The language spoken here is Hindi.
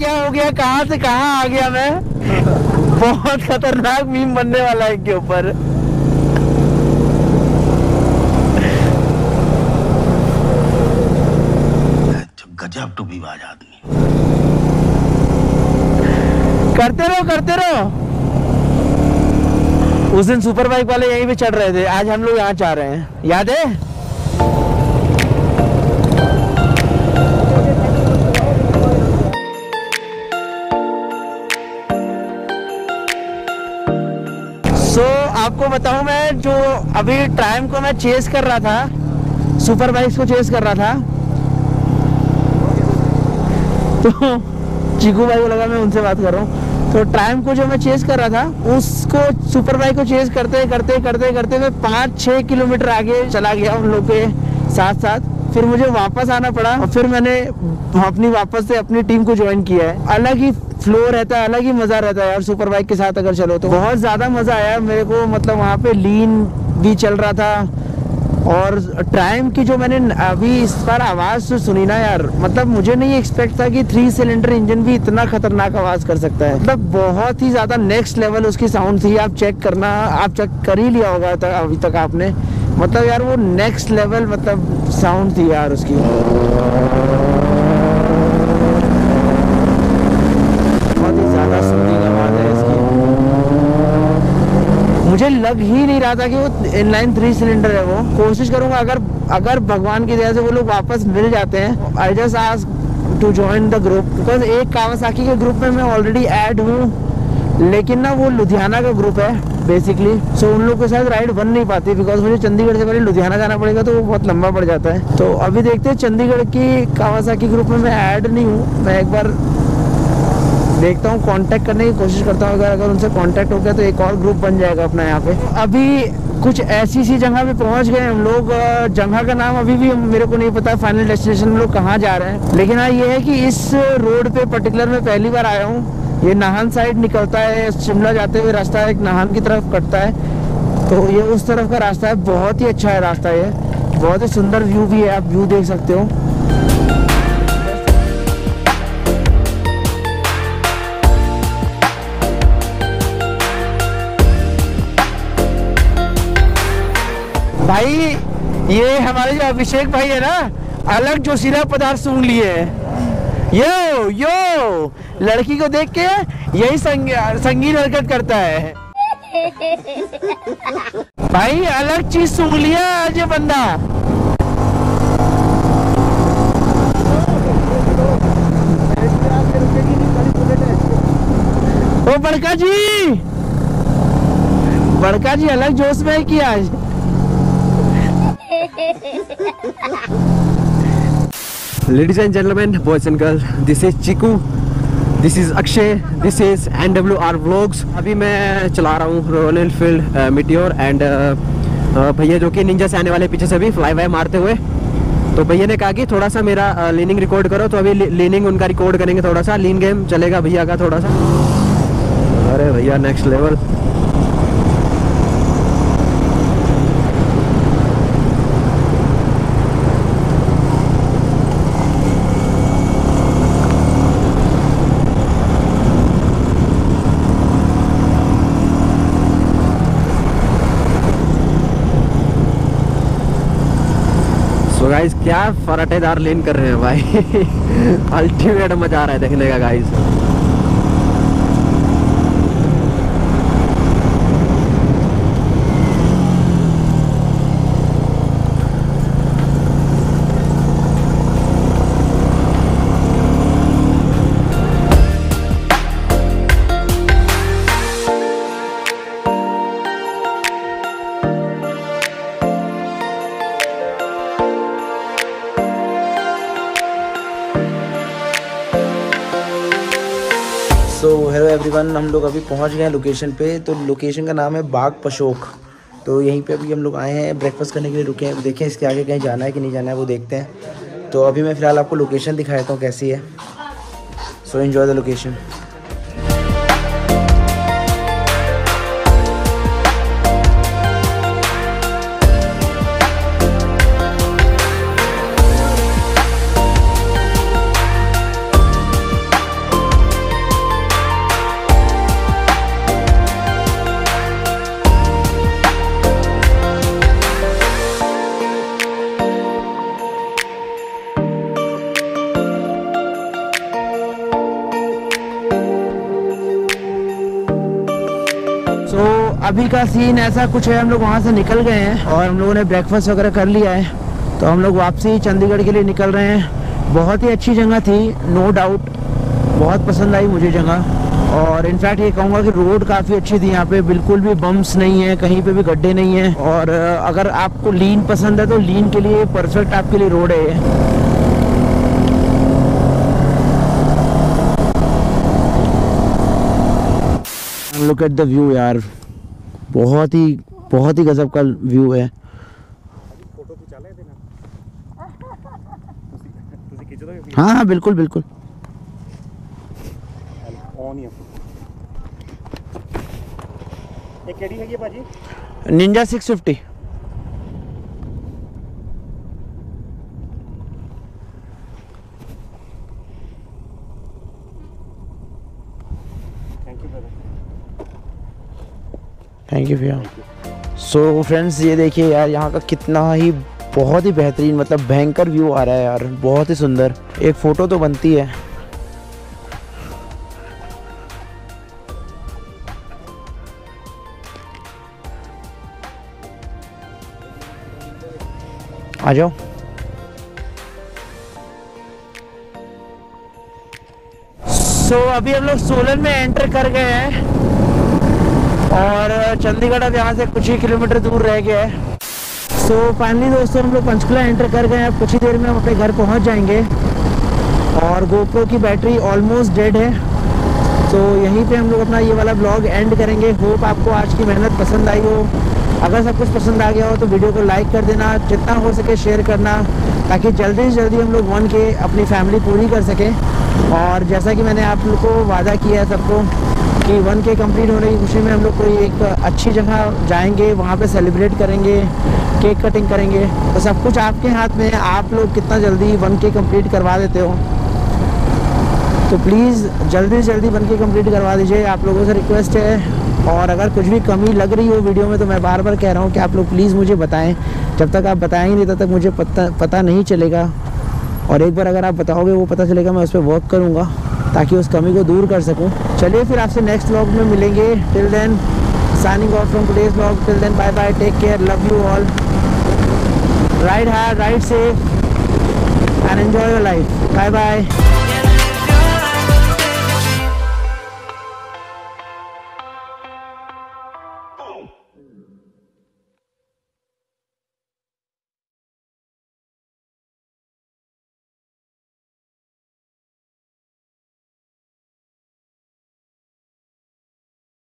क्या हो गया, कहाँ से कहाँ आ गया मैं। बहुत खतरनाक मीम बनने वाला है इनके ऊपर। गजब टू बीवाज आदमी। करते रहो करते रहो। उस दिन सुपर बाइक वाले यहीं पे चढ़ रहे थे, आज हम लोग यहाँ चाह रहे हैं, याद है। आपको बताऊं, मैं जो अभी टाइम को मैं चेस कर रहा था, सुपर बाइक्स को चेस कर रहा था, तो चीकू भाई को लगा मैं उनसे बात कर रहा हूँ। तो टाइम को जो मैं चेस कर रहा था, उसको सुपर बाइक को चेस करते करते करते करते मैं 5-6 किलोमीटर आगे चला गया उन लोग के साथ साथ। फिर मुझे वापस आना पड़ा और फिर मैंने अपनी वापस से अपनी टीम को ज्वाइन किया है। अलग ही फ्लो रहता है, अलग ही मजा रहता है यार सुपर बाइक के साथ अगर चलो तो। बहुत ज्यादा मजा आया मेरे को, मतलब वहाँ पे लीन भी चल रहा था और टाइम की जो मैंने अभी इस बार आवाज तो सुनी ना यार, मतलब मुझे नहीं एक्सपेक्ट था कि 3 सिलेंडर इंजन भी इतना खतरनाक आवाज कर सकता है। मतलब बहुत ही ज्यादा नेक्स्ट लेवल उसकी साउंड थी। आप चेक करना, आप चेक कर ही लिया होगा अभी तक आपने। मतलब यार वो नेक्स्ट लेवल मतलब साउंड थी यार उसकी। बहुत ही ज्यादा सूदिंग आवाज है इसकी। मुझे लग ही नहीं रहा था कि वो इनलाइन 3 सिलेंडर है। वो कोशिश करूंगा अगर भगवान की दया से वो लोग वापस मिल जाते हैं, I just ask to join the group, because एक कावासाकी के ग्रुप में मैं ऑलरेडी ऐड हूँ, लेकिन ना वो लुधियाना का ग्रुप है बेसिकली। सो उन लोग के साथ राइड बन नहीं पाती, बिकॉज मुझे चंडीगढ़ से पहले लुधियाना जाना पड़ेगा, तो वो बहुत लंबा पड़ जाता है। तो अभी देखते हैं, चंडीगढ़ की कावासाकी ग्रुप में मैं ऐड नहीं हूँ। मैं एक बार देखता हूँ, कांटेक्ट करने की कोशिश करता हूँ। अगर उनसे कांटेक्ट हो गया तो एक और ग्रुप बन जाएगा अपना यहाँ पे। अभी कुछ ऐसी सी जगह पे पहुँच गए हम लोग। जगह का नाम अभी भी मेरे को नहीं पता, फाइनल डेस्टिनेशन में लोग कहाँ जा रहे हैं। लेकिन हाँ ये है कि इस रोड पे पर्टिकुलर में पहली बार आया हूँ। ये नाहन साइड निकलता है, शिमला जाते हुए रास्ता एक नाहन की तरफ कटता है, तो ये उस तरफ का रास्ता है। बहुत ही अच्छा है रास्ता, ये बहुत ही सुंदर व्यू भी है, आप व्यू देख सकते हो। भाई ये हमारे जो अभिषेक भाई है ना, अलग जोशीला पदार्थ सूंघ लिए है। यो यो लड़की को देख के यही संगीन हरकत करता है। भाई अलग चीज सूंघ लिया आज ये बंदा। ओ बड़का जी अलग जोश में है कि आज। Ladies and gentlemen, boys and girls, this is Chiku, this is Akshay, this is NWR Vlogs। अभी मैं चला रहा हूँ रॉयल एनफील्ड मीटियोर एंड भैया जो कि निंजा से आने वाले पीछे से भी फ्लाई बाय मारते हुए। तो भैया ने कहा कि थोड़ा सा मेरा लीनिंग रिकॉर्ड करो, तो अभी लीनिंग उनका रिकॉर्ड करेंगे। थोड़ा सा लीन गेम चलेगा भैया का थोड़ा सा। अरे भैया नेक्स्ट लेवल। तो गाइस क्या फराटेदार लेन कर रहे हैं भाई। अल्टीमेट मजा आ रहा है देखने का गाइस। तो हेलो एवरीवन, हम लोग अभी पहुंच गए हैं लोकेशन पे। तो लोकेशन का नाम है बाग पशोक। तो यहीं पे अभी हम लोग आए हैं, ब्रेकफास्ट करने के लिए रुके हैं। देखें इसके आगे कहीं जाना है कि नहीं जाना है वो देखते हैं। तो अभी मैं फ़िलहाल आपको लोकेशन दिखा देता हूँ कैसी है। So enjoy the location. अभी का सीन ऐसा कुछ है, हम लोग वहाँ से निकल गए हैं और हम लोगों ने ब्रेकफास्ट वगैरह कर लिया है, तो हम लोग वापसी चंडीगढ़ के लिए निकल रहे हैं। बहुत ही अच्छी जगह थी, नो डाउट, बहुत पसंद आई मुझे जगह। और इनफैक्ट ये कहूँगा कि रोड काफ़ी अच्छी थी यहाँ पे, बिल्कुल भी बम्प्स नहीं है, कहीं पे भी गड्ढे नहीं हैं। और अगर आपको लीन पसंद है तो लीन के लिए परफेक्ट आपके लिए रोड है ये। लुक एट द व्यू यार, बहुत ही गजब का व्यू है। हाँ हाँ बिल्कुल बिल्कुल। निंजा 650। थैंक यू भैया। सो फ्रेंड्स ये देखिए यार, यहाँ का कितना ही बहुत ही बेहतरीन, मतलब भयंकर व्यू आ रहा है यार, बहुत ही सुंदर। एक फ़ोटो तो बनती है। आ जाओ। सो अभी हम लोग सोलन में एंटर कर गए हैं और चंडीगढ़ अब यहाँ से कुछ ही किलोमीटर दूर रह गया है। सो फाइनली दोस्तों हम लोग पंचकुला एंटर कर गए हैं। अब कुछ ही देर में हम अपने घर पहुँच जाएंगे और गोप्रो की बैटरी ऑलमोस्ट डेड है। तो यहीं पे हम लोग अपना ये वाला ब्लॉग एंड करेंगे। होप आपको आज की मेहनत पसंद आई हो। अगर सब कुछ पसंद आ गया हो तो वीडियो को लाइक कर देना, जितना हो सके शेयर करना, ताकि जल्दी से जल्दी हम लोग 1K अपनी फैमिली पूरी कर सकें। और जैसा कि मैंने आप लोग को वादा किया है सबको कि 1K कंप्लीट होने की खुशी में हम लोग कोई एक अच्छी जगह जाएंगे, वहाँ पे सेलिब्रेट करेंगे, केक कटिंग करेंगे। तो सब कुछ आपके हाथ में है, आप लोग कितना जल्दी 1K कंप्लीट करवा देते हो। तो प्लीज़ जल्दी से जल्दी 1K कंप्लीट करवा दीजिए, आप लोगों से रिक्वेस्ट है। और अगर कुछ भी कमी लग रही हो वीडियो में तो मैं बार बार कह रहा हूँ कि आप लोग प्लीज़ मुझे बताएं। जब तक आप बताएंगे नहीं तब तक मुझे पता नहीं चलेगा। और एक बार अगर आप बताओगे वो पता चलेगा, मैं उस पर वर्क करूँगा ताकि उस कमी को दूर कर सकूँ। चलिए फिर आपसे नेक्स्ट व्लॉग में मिलेंगे। Till then signing off from today's vlog. Till then bye bye, take care, love you all, ride hard, ride safe and enjoy your life. Bye bye.